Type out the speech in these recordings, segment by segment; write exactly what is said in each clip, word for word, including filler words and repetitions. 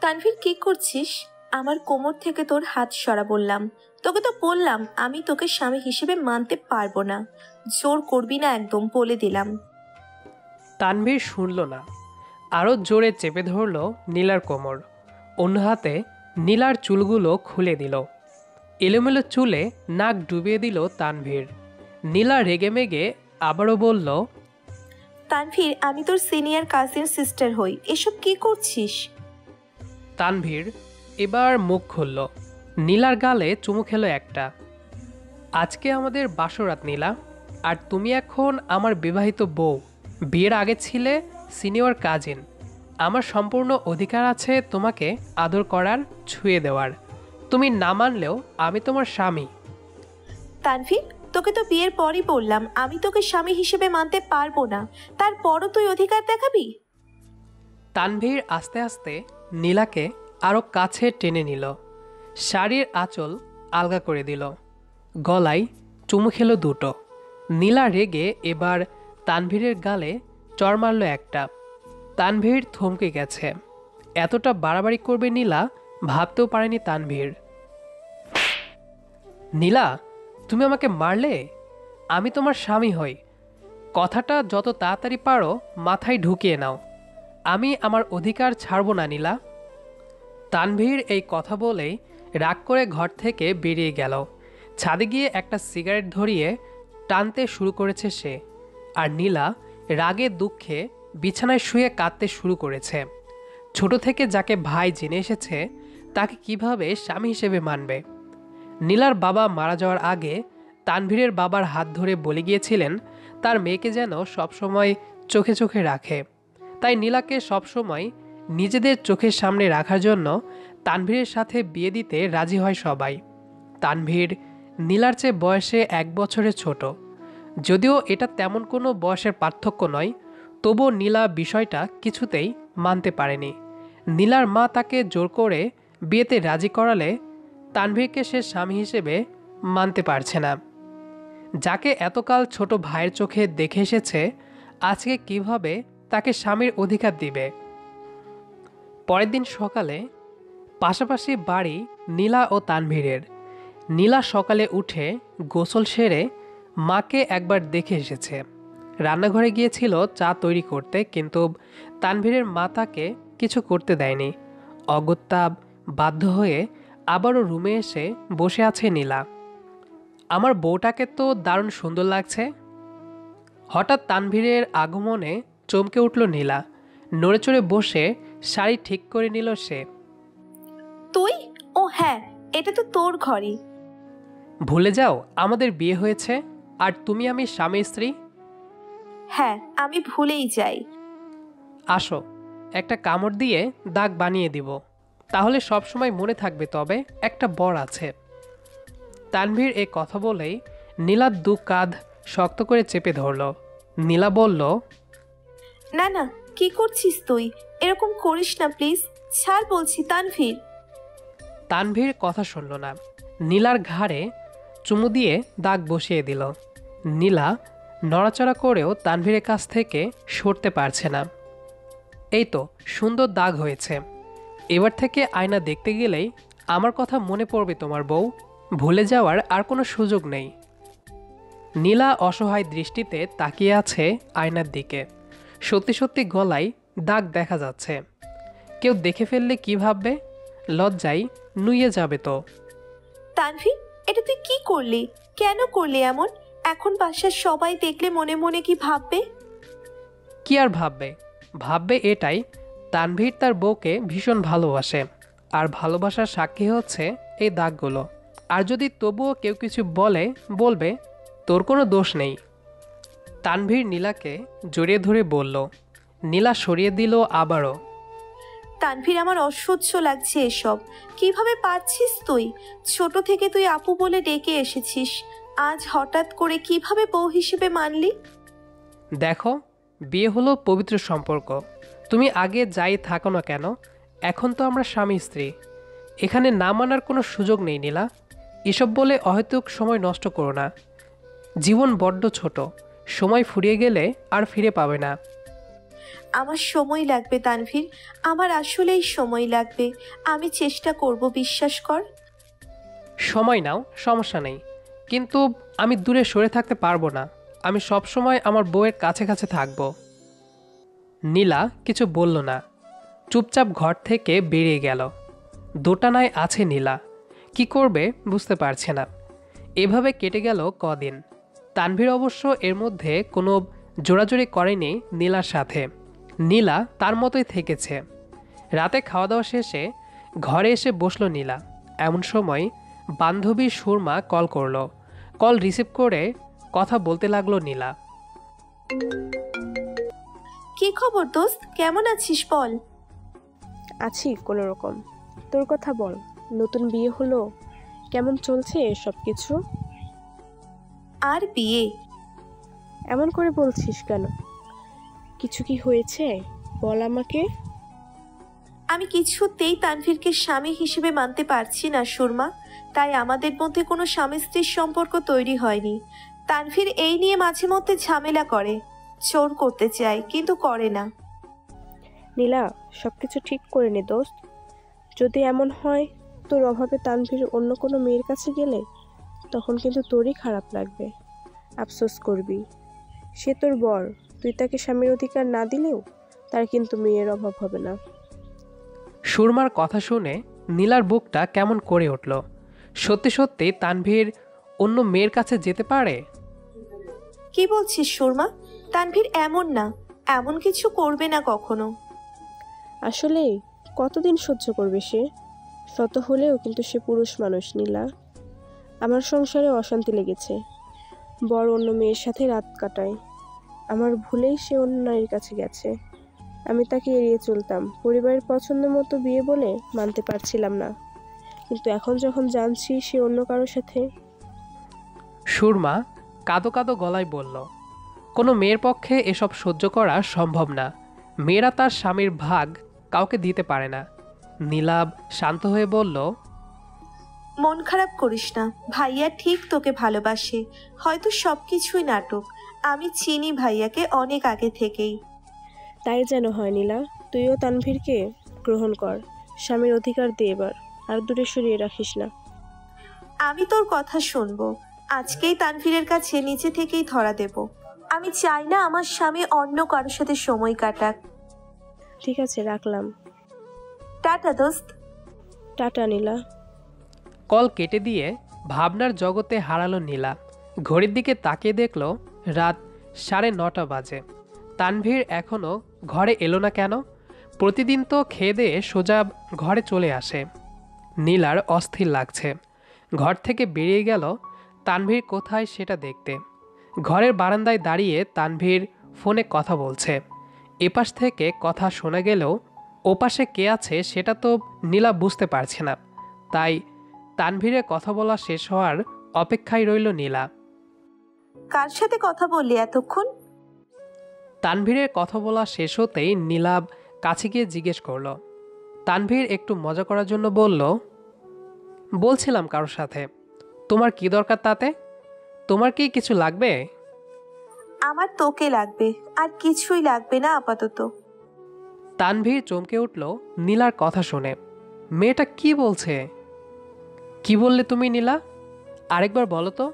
তানভীর কি করছিস? আমার কোমর থেকে তোর হাত সরা বললাম। তোকে তো বললাম আমি তোকে স্বামী হিসেবে মানতে পারবো না। জোর করবি না একদম, বলে দিলাম। তানভীর শুনল না, আরও জোরে চেপে ধরল নীলার কোমর। অন্য হাতে নীলার চুলগুলো খুলে দিল। এলোমেলো চুলে নাক ডুবিয়ে দিল তানভীর। নীলা রেগেমেগে আবারও বলল, তানভীর আমি তোর সিনিয়র কাজিন সিস্টার হই, এসব কি করছিস? তানভীর এবার মুখ খুলল। নীলার গালে চুমু খেলো একটা। আজকে আমাদের বাসরাত নীলা, আর তুমি এখন আমার বিবাহিত বউ। বিয়ের আগে ছিলে সিনিয়র কাজিন। আমার সম্পূর্ণ অধিকার আছে তোমাকে আদর করার, ছুঁয়ে দেওয়ার। তুমি না মানলেও আমি তোমার স্বামী। তানভীর তোকে তো বিয়ের পরই বললাম আমি তোকে স্বামী হিসেবে মানতে পারবো না, তারপরও তুই অধিকার দেখাবি? তানভীর আস্তে আস্তে নীলাকে আরও কাছে টেনে নিল, শাড়ির আঁচল আলগা করে দিল, গলায় চুমু খেলো দুটো। নীলা রেগে এবার তানভীরের গালে চড় মারল একটা। তানভীর থমকে গেছে। এতটা বাড়াবাড়ি করবে নীলা ভাবতেও পারেনি তানভীর। নীলা, তুমি আমাকে মারলে? আমি তোমার স্বামী হই। কথাটা যত তাড়াতাড়ি পারো মাথায় ঢুকিয়ে নাও। আমি আমার অধিকার ছাড়ব না নীলা। তানভীর এই কথা বলেই রাগ করে ঘর থেকে বেরিয়ে গেল। ছাদে গিয়ে একটা সিগারেট ধরিয়ে টানতে শুরু করেছে সে। আর নীলা রাগে দুঃখে বিছানায় শুয়ে কাঁদতে শুরু করেছে। ছোট থেকে যাকে ভাই জেনে এসেছে তাকে কিভাবে স্বামী হিসেবে মানবে? নীলার বাবা মারা যাওয়ার আগে তানভীরের বাবার হাত ধরে বলে গিয়েছিলেন তার মেয়েকে যেন সবসময় চোখে চোখে রাখে। তাই নীলাকে সবসময় নিজেদের চোখের সামনে রাখার জন্য তানভীরের সাথে বিয়ে দিতে রাজি হয় সবাই। তানভীর নীলার চেয়ে বয়সে এক বছরের ছোট। যদিও এটা তেমন কোনো বয়সের পার্থক্য নয়, তবুও নীলা বিষয়টা কিছুতেই মানতে পারেনি। নীলার মা তাকে জোর করে বিয়েতে রাজি করালে তানভীরকে সে স্বামী হিসেবে মানতে পারছে না। যাকে এতকাল ছোট ভাইয়ের চোখে দেখে এসেছে আজকে কিভাবে তাকে স্বামীর অধিকার দিবে? পরের দিন সকালে পাশাপাশি বাড়ি নীলা ও তানভীরের। নীলা সকালে উঠে গোসল সেরে মাকে একবার দেখে এসেছে। রান্নাঘরে গিয়েছিল চা তৈরি করতে, কিন্তু তানভীরের মা তাকে কিছু করতে দেয়নি। অগত্যা বাধ্য হয়ে আবারও রুমে এসে বসে আছে নীলা। আমার বউটাকে তো দারুণ সুন্দর লাগছে। হঠাৎ তানভীরের আগমনে চমকে উঠল নীলা। নড়ে চড়ে বসে শাড়ি ঠিক করে নিল সে। তুই? ও হ্যাঁ, এটা তো তোর ঘরই। ভুলে যাও আমাদের বিয়ে হয়েছে, আর তুমি আমি স্বামী স্ত্রী। হ্যাঁ আমি ভুলেই যাই। আসো, একটা কামড় দিয়ে দাগ বানিয়ে দিব, তাহলে সব সময় মনে থাকবে তবে একটা বর আছে। তানভীর এ কথা বলেই নীলার দু কাঁধ শক্ত করে চেপে ধরল। নীলা বলল, না না, কি করছিস তুই? এরকম করিস না প্লিজ, ছাড় বলছি তানভীর। তানভীর কথা শুনল না। নীলার ঘাড়ে চুমু দিয়ে দাগ বসিয়ে দিল। নীলা নড়াচড়া করেও তানভীরের কাছ থেকে সরতে পারছে না। এই তো সুন্দর দাগ হয়েছে, এবার থেকে আয়না দেখতে গেলেই আমার কথা মনে পড়বে তোমার বউ। ভুলে যাওয়ার আর কোনো সুযোগ নেই। নীলা অসহায় দৃষ্টিতে তাকিয়ে আছে আয়নার দিকে। সত্যি সত্যি গলায় দাগ দেখা যাচ্ছে। কেউ দেখে ফেললে কি ভাববে? লজ্জায় নুয়ে যাবে তো। তানভীর এটা তুই কি করলি? কেন করলি এমন? এখন বাসার সবাই দেখলে মনে মনে কি ভাববে? কি আর ভাববে? ভাববে এটাই, তানভীর তার বউকে ভীষণ ভালোবাসে, আর ভালোবাসার সাক্ষী হচ্ছে এই দাগগুলো। আর যদি তবুও কেউ কিছু বলে, বলবে তোর কোনো দোষ নেই। তানভীর নীলাকে জড়িয়ে ধরে বলল। নীলা সরিয়ে দিল আবারও। তানভীর আমার অসহ্য লাগছে এসব। কিভাবে পারছিস তুই? ছোট থেকে তুই আপু বলে ডেকে এসেছিস, আজ হঠাৎ করে কিভাবে বউ হিসেবে মানলি? দেখো, বিয়ে হলো পবিত্র সম্পর্ক। তুমি আগে যাই থাকো না কেন, এখন তো আমরা স্বামী স্ত্রী। এখানে না মানার কোনো সুযোগ নেই নীলা। এসব বলে অহেতুক সময় নষ্ট করো না। জীবন বড্ড ছোট, সময় ফুরিয়ে গেলে আর ফিরে পাবে না। আমার সময় লাগবে তানভীর, আমার আসলেই সময় লাগবে। আমি চেষ্টা করব, বিশ্বাস কর। সময় নাও, সমস্যা নেই, কিন্তু আমি দূরে সরে থাকতে পারবো না। আমি সব সময় আমার বউয়ের কাছে কাছে থাকবো। নীলা কিছু বলল না, চুপচাপ ঘর থেকে বেরিয়ে গেল। দোটানায় আছে নীলা, কি করবে বুঝতে পারছে না। এভাবে কেটে গেল কদিন। তানভীর অবশ্য এর মধ্যে কোনো জোরাজুরি করেনি নীলার সাথে। নীলা তার মতোই থেকেছে। রাতে খাওয়া দাওয়া শেষে ঘরে এসে বসলো নীলা। এমন সময় বান্ধবী সুরমা কল করলো। কল রিসিভ করে কথা বলতে লাগলো নীলা। কি খবর দোস্ত, কেমন আছিস বল? আছি কোনো রকম। তোর কথা বল, নতুন বিয়ে হলো, কেমন চলছে সব কিছু? আর বিয়ে? এমন করে বলছিস কেন? কিছু কি হয়েছে বল আমাকে। আমি কিছুতেই তানভীরকে স্বামী হিসেবে মানতে পারছি না সুরমা, তাই আমাদের মধ্যে কোনো স্বামী স্ত্রীর সম্পর্ক তৈরি হয়নি। তানভীর এই নিয়ে মাঝে মধ্যে ঝামেলা করে, জোর করতে চায় কিন্তু করে না। নীলা, সব কিছু ঠিক করে নে দোস্ত। যদি এমন হয় তোর অভাবে তানভীর অন্য কোনো মেয়ের কাছে গেলে, তখন কিন্তু তোরই খারাপ লাগবে, আফসোস করবি। সে তোর বর, তুই তাকে স্বামীর অধিকার না দিলেও তার কিন্তু মেয়ের অভাব হবে না। সুরমার কথা শুনে নীলার বুকটা কেমন করে উঠল। সত্যি সত্যি তানভীর অন্য মেয়ের কাছে যেতে পারে? কি বলছিস সুরমা? তানভীর এমন না, এমন কিছু করবে না কখনো। আসলে কতদিন সহ্য করবে সে? শত হলেও কিন্তু সে পুরুষ মানুষ নীলা। আমার সংসারে অশান্তি লেগেছে, বর অন্য মেয়ের সাথে রাত কাটায়। আমার ভুলেই সে অন্য নারীর কাছে গেছে। আমি তাকে এড়িয়ে চলতাম, পরিবারের পছন্দ মতো বিয়ে বলে মানতে পারছিলাম না, কিন্তু এখন যখন জানছি সে অন্য কারোর সাথে। সুরমা কাঁদো কাঁদো গলায় বলল, কোনো মেয়ের পক্ষে এসব সহ্য করা সম্ভব না। মেয়েরা তার স্বামীর ভাগ কাউকে দিতে পারে না। নীলাভ শান্ত হয়ে বলল, মন খারাপ করিস না, ভাইয়া ঠিক তোকে ভালোবাসে। হয়তো সব কিছুই নাটক। আমি চিনি ভাইয়াকে অনেক আগে থেকেই। তাই যেন হয় নীলা, তুইও তানভীরকে গ্রহণ কর, স্বামীর অধিকার দে এবার, আর দূরে সরিয়ে রাখিস না। আমি তোর কথা শুনবো, আজকেই তানভীরের কাছে নিচে থেকেই ধরা দেব। আমি চাই না আমার স্বামী অন্য কারোর সাথে সময় কাটাক। ঠিক আছে, রাখলাম। টাটা দোস্ত। টাটা নীলা। কল কেটে দিয়ে ভাবনার জগতে হারালো নীলা। ঘড়ির দিকে তাকিয়ে দেখল রাত সাড়ে নটা বাজে। তানভীর এখনও ঘরে এলো না কেন? প্রতিদিন তো খেয়ে দিয়ে সোজা ঘরে চলে আসে। নীলার অস্থির লাগছে। ঘর থেকে বেরিয়ে গেল তানভীর কোথায় সেটা দেখতে। ঘরের বারান্দায় দাঁড়িয়ে তানভীর ফোনে কথা বলছে। এপাশ থেকে কথা শোনা গেলেও ওপাশে কে আছে সেটা তো নীলা বুঝতে পারছে না। তাই তানভীরের কথা বলা শেষ হওয়ার অপেক্ষায় রইল নীলা। কার সাথে কথা বললি এতক্ষণ? তানভীরের কথা বলা শেষ হতেই নীলাভ কাছে গিয়ে জিজ্ঞেস করল। তানভীর একটু মজা করার জন্য বলল, বলছিলাম কারোর সাথে। তোমার কি দরকার তাতে? তোমার কি কিছু লাগবে? আমার তোকে লাগবে, আর কিছুই লাগবে না আপাতত। তানভীর চমকে উঠল নীলার কথা শুনে। মেয়েটা কি বলছে? কি বললে তুমি নীলা? আরেকবার বলো তো।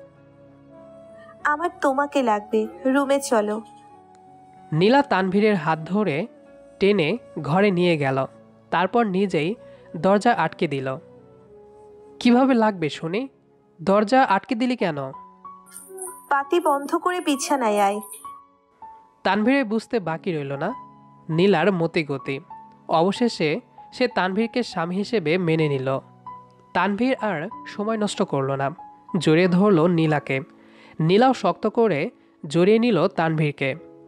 আমার তোমাকে লাগবে, রুমে চলো। নীলা তানভীরের হাত ধরে টেনে ঘরে নিয়ে গেল, তারপর নিজেই দরজা আটকে দিল। কিভাবে লাগবে শুনি? দরজা আটকে দিলি কেন? বাতি বন্ধ করে বিছানায় আয়। তানভীরের বুঝতে বাকি রইল না নীলার মতি গতি। অবশেষে সে তানভীরকে স্বামী হিসেবে মেনে নিল। তানভীর আর সময় নষ্ট করল না, জড়িয়ে ধরল নীলাকে। নীলাও শক্ত করে জড়িয়ে নিল তানভীরকে।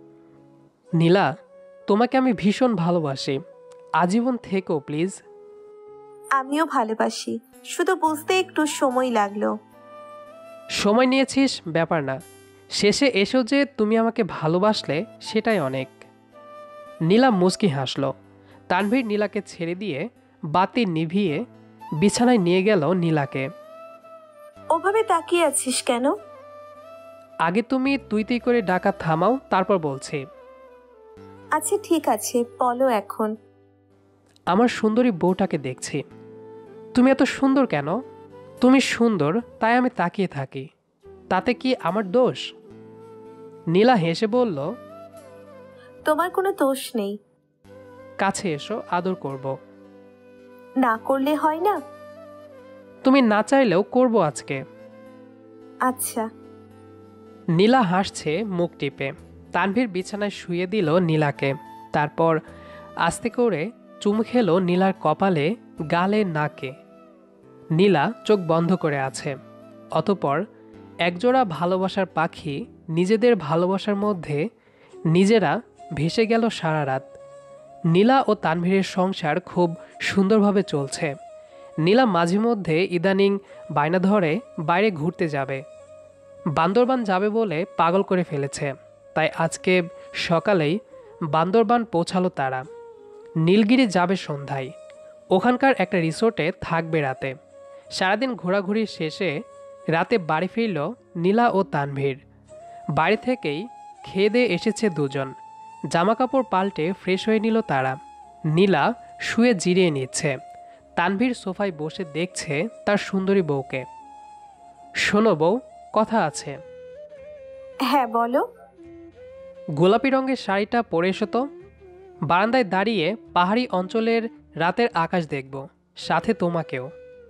নীলা, তোমাকে আমি ভীষণ ভালোবাসি, আজীবন থেকো প্লিজ। আমিও ভালোবাসি, শুধু বুঝতে একটু সময় লাগলো। সময় নিয়েছিস ব্যাপার না, শেষে এসেও যে তুমি আমাকে ভালোবাসলে সেটাই অনেক। নীলা মুচকি হাসল। তানভীর নীলাকে ছেড়ে দিয়ে বাতি নিভিয়ে বিছানায় নিয়ে গেল নীলাকে। ওভাবে তাকিয়ে আছিস কেন? আগে তুমি তুই তুই করে ডাকা থামাও, তারপর বলছি। আচ্ছা ঠিক আছে, বলো এখন। আমার সুন্দরী বউটাকে দেখছি। তুমি এত সুন্দর কেন? তুমি সুন্দর তাই আমি তাকিয়ে থাকি, তাতে কি আমার দোষ? নীলা হেসে বলল, তোমার কোনো দোষ নেই। কাছে এসো, আদর করব। না করলে হয় না? তুমি না চাইলেও করব আজকে। আচ্ছা। নীলা হাসছে মুখ টিপে। তানভীর বিছানায় শুয়ে দিল নীলাকে। তারপর আস্তে করে চুমু খেলো নীলার কপালে, গালে, নাকে। নীলা চোখ বন্ধ করে আছে। অতপর একজোড়া ভালোবাসার পাখি নিজেদের ভালোবাসার মধ্যে নিজেরা ভেসে গেল সারা রাত। নীলা ও তানভীরের সংসার খুব সুন্দরভাবে চলছে। নীলা মাঝে মধ্যে ইদানিং বায়না ধরে বাইরে ঘুরতে যাবে। বান্দরবান যাবে বলে পাগল করে ফেলেছে। তাই আজকে সকালেই বান্দরবান পৌঁছালো তারা। নীলগিরি যাবে সন্ধ্যায়। ওখানকার একটা রিসোর্টে থাকবে রাতে। সারাদিন ঘোরাঘুরি শেষে রাতে বাড়ি ফিরল নীলা ও তানভীর। বাড়ি থেকেই খেয়ে দিয়ে এসেছে দুজন। জামাকাপড় পাল্টে ফ্রেশ হয়ে নিল তারা। নীলা শুয়ে জিরিয়ে নিচ্ছে। তানভীর সোফায় বসে দেখছে তার সুন্দরী বউকে। শোনো বউ, কথা আছে। হ্যাঁ বলো। গোলাপি রঙের শাড়িটা পরে এসো তো। বারান্দায় দাঁড়িয়ে পাহাড়ি অঞ্চলের রাতের আকাশ দেখব, সাথে তোমাকেও।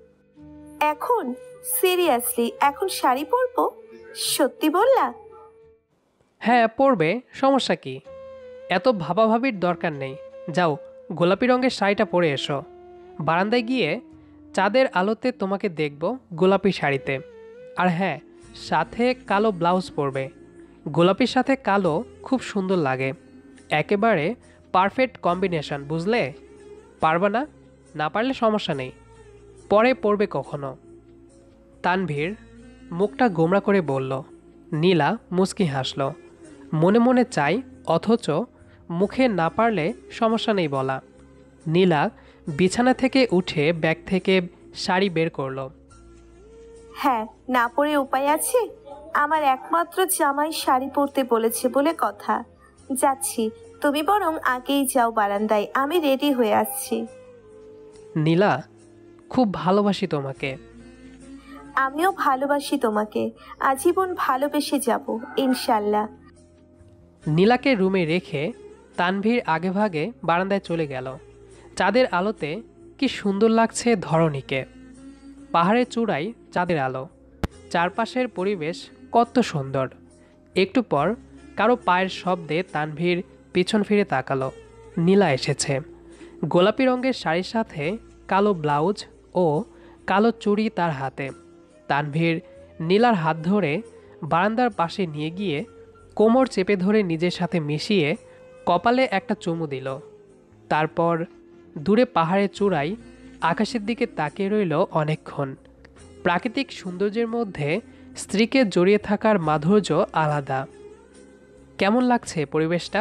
এখন সিরিয়াসলি এখন শাড়ি পরবো? সত্যি বললা? হ্যাঁ পরবে, সমস্যা কি? এত ভাবাভাবির দরকার নেই। যাও, গোলাপি রঙের শাড়িটা পরে এসো। বারান্দায় গিয়ে চাঁদের আলোতে তোমাকে দেখব গোলাপি শাড়িতে। আর হ্যাঁ, সাথে কালো ব্লাউজ পরবে। গোলাপির সাথে কালো খুব সুন্দর লাগে। একেবারে পারফেক্ট কম্বিনেশন, বুঝলে? পারবা না? না পারলে সমস্যা নেই, পরে পরবে কখনো। তানভীর মুখটা গোমরা করে বলল। নীলা মুচকি হাসল। মনে মনে চাই, অথচ মুখে না পারলে সমস্যা নেই বলা। নীলা বিছানা থেকে উঠে ব্যাগ থেকে শাড়ি বের করল। হ্যাঁ, না পরে উপায় আছে? আমার একমাত্র জামাই শাড়ি পরতে বলেছে বলে কথা। যাচ্ছি, তুমি বরং আগেই যাও বারান্দায়, আমি রেডি হয়ে আসছি। নীলা, খুব ভালোবাসি তোমাকে। আমিও ভালোবাসি তোমাকে, আজীবন ভালোবেসে যাব ইনশাল্লাহ। নীলাকে রুমে রেখে তানভীর আগেভাগে বারান্দায় চলে গেল। চাঁদের আলোতে কি সুন্দর লাগছে ধরণীকে। পাহাড়ের চূড়ায় চাঁদের আলো, চারপাশের পরিবেশ কত সুন্দর। একটু পর কারো পায়ের শব্দে তানভীর পিছন ফিরে তাকালো। নীলা এসেছে। গোলাপি রঙের শাড়ির সাথে কালো ব্লাউজ ও কালো চুড়ি তার হাতে। তানভীর নীলার হাত ধরে বারান্দার পাশে নিয়ে গিয়ে কোমর চেপে ধরে নিজের সাথে মিশিয়ে কপালে একটা চুমু দিল। তারপর দূরে পাহাড়ের চূড়ায় আকাশের দিকে তাকিয়ে রইল অনেকক্ষণ। প্রাকৃতিক সৌন্দর্যের মধ্যে স্ত্রীকে জড়িয়ে থাকার মাধুর্য আলাদা। কেমন লাগছে পরিবেশটা?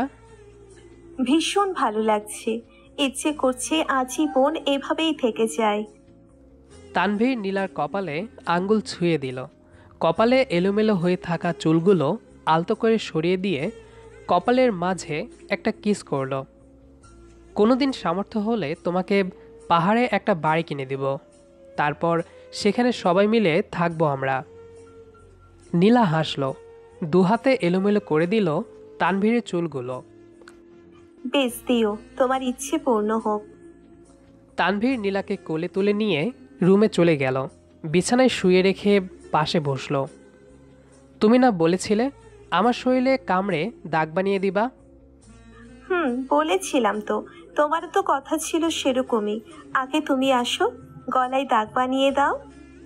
ভীষণ ভালো লাগছে, ইচ্ছে করছে আজীবন এভাবেই থেকে যায়। তানভীর নীলার কপালে আঙ্গুল ছুঁয়ে দিল। কপালে এলোমেলো হয়ে থাকা চুলগুলো আলতো করে সরিয়ে দিয়ে কপালের মাঝে একটা কিস করল। কোনোদিন সামর্থ্য হলে তোমাকে পাহাড়ে একটা বাড়ি কিনে দিব, তারপর সেখানে সবাই মিলে থাকবো আমরা। নীলা হাসল, দুহাতে এলোমেলো করে দিল তানভীরের চুলগুলো। বেশ দিও, তোমার ইচ্ছে পূর্ণ হোক। তানভীর নীলাকে কোলে তুলে নিয়ে রুমে চলে গেল। বিছানায় শুয়ে রেখে পাশে বসল। তুমি না বলেছিলে আমার শরীরে কামড়ে দাগ বানিয়ে দিবা? হুম, বলেছিলাম তো, তোমারও তো কথা ছিল সেরকমই। আগে তুমি আসো, গলায় দাগ বানিয়ে দাও।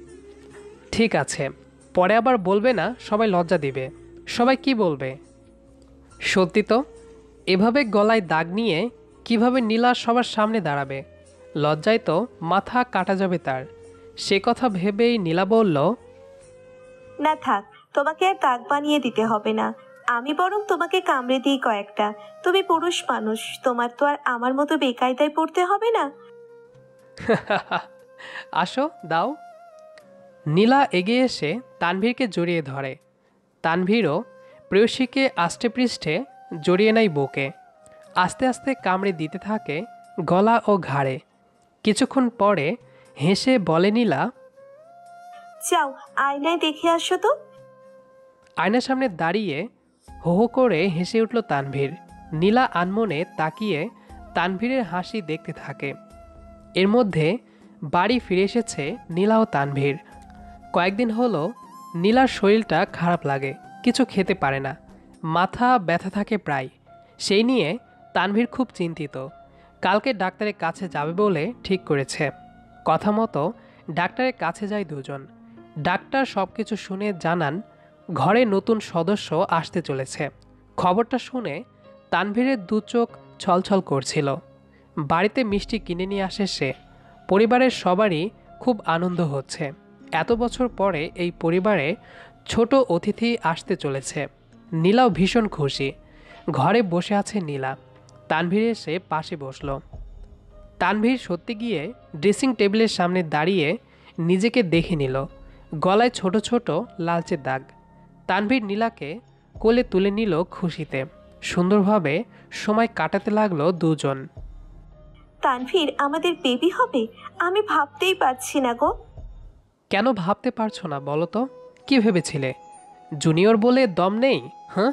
ঠিক আছে, পরে আবার বলবে না সবাই লজ্জা দিবে। সবাই কি বলবে? সত্যি তো, এভাবে গলায় দাগ নিয়ে কিভাবে নীলা সবার সামনে দাঁড়াবে? লজ্জায় তো মাথা কাটা যাবে তার। সে কথা ভেবেই নীলা বলল, না থাক, তোমাকে আর দাগ বানিয়ে দিতে হবে না। আমি বরং তোমাকে কামড়ে দিই কয়েকটা। তুমি পুরুষ মানুষ, তোমার তো আর আমার মতো বেকায়দায় পড়তে হবে না। আসো, দাও। নীলা এগিয়ে এসে তানভীরকে জড়িয়ে ধরে। তানভীরও প্রেয়সীকে আষ্টে পৃষ্ঠে জড়িয়ে নেয় বুকে। আস্তে আস্তে কামড়ে দিতে থাকে গলা ও ঘাড়ে। কিছুক্ষণ পরে হেসে বলে নীলা, যাও আয়নায় দেখে আসো তো। আয়নার সামনে দাঁড়িয়ে হো হো করে হেসে উঠল তানভীর। নীলা আনমনে তাকিয়ে তানভীরের হাসি দেখতে থাকে। এর মধ্যে বাড়ি ফিরে এসেছে নীলা ও তানভীর। কয়েকদিন হলো নীলার শরীরটা খারাপ লাগে, কিছু খেতে পারে না, মাথা ব্যথা থাকে প্রায়। সেই নিয়ে তানভীর খুব চিন্তিত। কালকে ডাক্তারের কাছে যাবে বলে ঠিক করেছে। কথা মতো ডাক্তারের কাছে যায় দুজন। ডাক্তার সব কিছু শুনে জানান ঘরে নতুন সদস্য আসতে চলেছে। খবরটা শুনে তানভীরের দু চোখ ছলছল করছিল। বাড়িতে মিষ্টি কিনে নিয়ে আসে সে। পরিবারের সবারই খুব আনন্দ হচ্ছে। এত বছর পরে এই পরিবারে ছোট অতিথি আসতে চলেছে। নীলাও ভীষণ খুশি। ঘরে বসে আছে নীলা। তানভীর এসে পাশে বসল। তানভীর সত্যি গিয়ে ড্রেসিং টেবিলের সামনে দাঁড়িয়ে নিজেকে দেখে নিল। গলায় ছোট ছোট লালচে দাগ। তানভীর নীলাকে কোলে তুলে নিল খুশিতে। সুন্দরভাবে সময় কাটাতে লাগলো দুজন। তানভীর আমাদের বেবি হবে, আমি ভাবতেই পারছি না গো। কেন ভাবতে পারছো না বলো তো? কি ভেবেছিলে জুনিয়র বলে দম নেই? হ্যাঁ,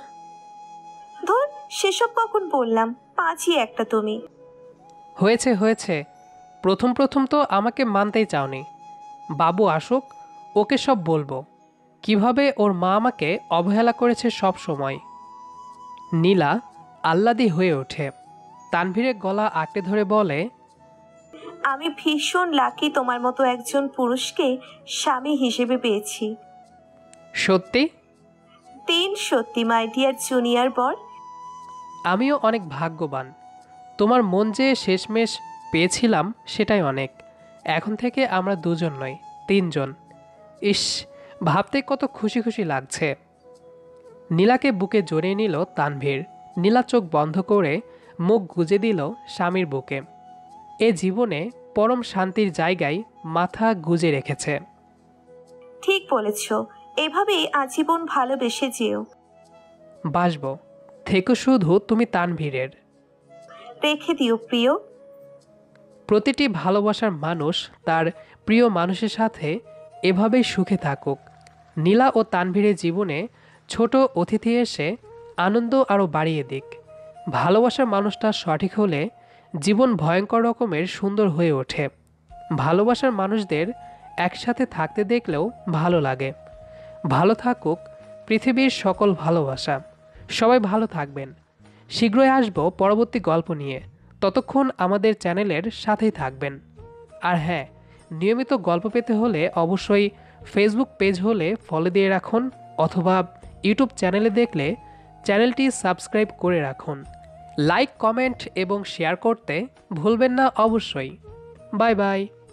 ধর সেসব কখন বললাম, পাঁচই একটা তুমি। হয়েছে হয়েছে, প্রথম প্রথম তো আমাকে মানতেই চাওনি। বাবু আসুক, ওকে সব বলবো কিভাবে ওর মা আমাকে অবহেলা করেছে সব সময়। নীলা আহ্লাদী হয়ে ওঠে। তানভীরের গলা আঁকড়ে ধরে বলে, আমি ভীষণ লাকি তোমার মতো একজন পুরুষকে স্বামী হিসেবে পেয়েছি। সত্যি? তিন সত্যি মাই ডিয়ার জুনিয়র বর। আমিও অনেক ভাগ্যবান। তোমার মন যে শেষমেশ পেয়েছিলাম সেটাই অনেক। এখন থেকে আমরা দুজন নই, তিনজন। ইস, ভাবতে কত খুশি খুশি লাগছে। নীলাকে বুকে জড়িয়ে নিল তানভীর। নীলা চোখ বন্ধ করে মুখ গুজে দিল স্বামীর বুকে। এ জীবনে পরম শান্তির জায়গায় মাথা গুজে রেখেছে। ঠিক বলেছ, এভাবেই আজীবন ভালোবেসে যেও। বাসব, থেকো শুধু তুমি তানভীরের। রেখে দিও প্রিয়। প্রতিটি ভালোবাসার মানুষ তার প্রিয় মানুষের সাথে এভাবেই সুখে থাকুক। নীলা ও তানভীরের জীবনে ছোট অতিথি এসে আনন্দ আরও বাড়িয়ে দিক। ভালোবাসার মানুষটা সঠিক হলে জীবন ভয়ঙ্কর রকমের সুন্দর হয়ে ওঠে। ভালোবাসার মানুষদের একসাথে থাকতে দেখলেও ভালো লাগে। ভালো থাকুক পৃথিবীর সকল ভালোবাসা। সবাই ভালো থাকবেন। শীঘ্রই আসবো পরবর্তী গল্প নিয়ে। ততক্ষণ আমাদের চ্যানেলের সাথেই থাকবেন। আর হ্যাঁ, নিয়মিত গল্প পেতে হলে অবশ্যই ফেসবুক পেজ হলে ফলো দিয়ে রাখুন, অথবা ইউটিউব চ্যানেলে দেখলে চ্যানেলটি সাবস্ক্রাইব করে রাখুন। লাইক, কমেন্ট এবং শেয়ার করতে ভুলবেন না অবশ্যই। Bye by.